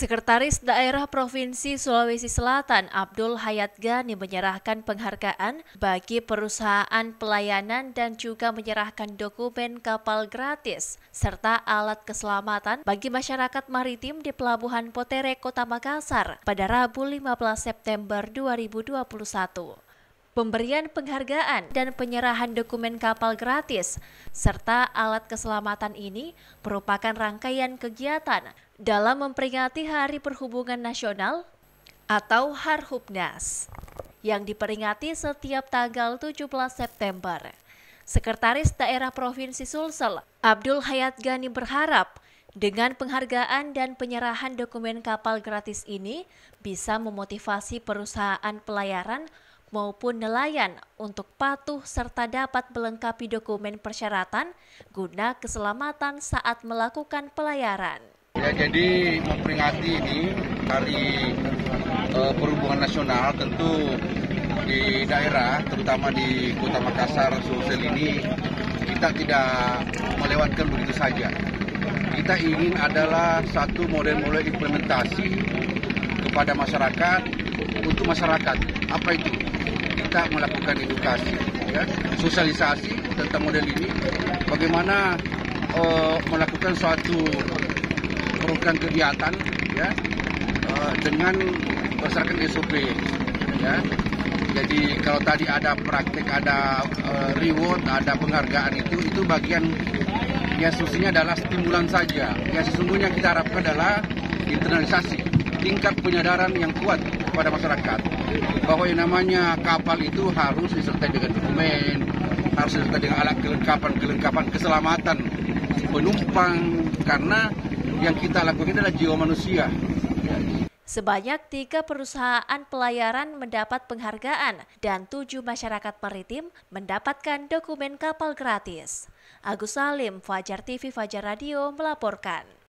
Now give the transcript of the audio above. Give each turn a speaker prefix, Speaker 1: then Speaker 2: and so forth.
Speaker 1: Sekretaris Daerah Provinsi Sulawesi Selatan Abdul Hayat Ghani menyerahkan penghargaan bagi perusahaan pelayanan dan juga menyerahkan dokumen kapal gratis serta alat keselamatan bagi masyarakat maritim di Pelabuhan Potere, Kota Makassar pada Rabu 15 September 2021. Pemberian penghargaan dan penyerahan dokumen kapal gratis serta alat keselamatan ini merupakan rangkaian kegiatan dalam memperingati Hari Perhubungan Nasional atau Harhubnas yang diperingati setiap tanggal 17 September. Sekretaris Daerah Provinsi Sulsel, Abdul Hayat Ghani berharap dengan penghargaan dan penyerahan dokumen kapal gratis ini bisa memotivasi perusahaan pelayaran maupun nelayan untuk patuh serta dapat melengkapi dokumen persyaratan guna keselamatan saat melakukan pelayaran.
Speaker 2: Ya, jadi memperingati ini Hari Perhubungan Nasional, tentu di daerah, terutama di Kota Makassar, Sulsel ini, kita tidak melewatkan begitu saja. Kita ingin adalah satu model-model implementasi kepada masyarakat, untuk masyarakat. Apa itu? Kita melakukan edukasi, ya, sosialisasi tentang model ini, bagaimana melakukan suatu program kegiatan, ya, dengan berdasarkan SOP, ya. Jadi kalau tadi ada praktik, ada reward, ada penghargaan, itu bagian yang sesungguhnya adalah stimulan saja. Yang sesungguhnya kita harapkan adalah internalisasi, tingkat penyadaran yang kuat kepada masyarakat bahwa yang namanya kapal itu harus disertai dengan dokumen, harus disertai dengan alat kelengkapan keselamatan penumpang, karena yang kita lakukan adalah jiwa manusia.
Speaker 1: Sebanyak 3 perusahaan pelayaran mendapat penghargaan dan 7 masyarakat maritim mendapatkan dokumen kapal gratis. Agus Salim, Fajar TV, Fajar Radio melaporkan.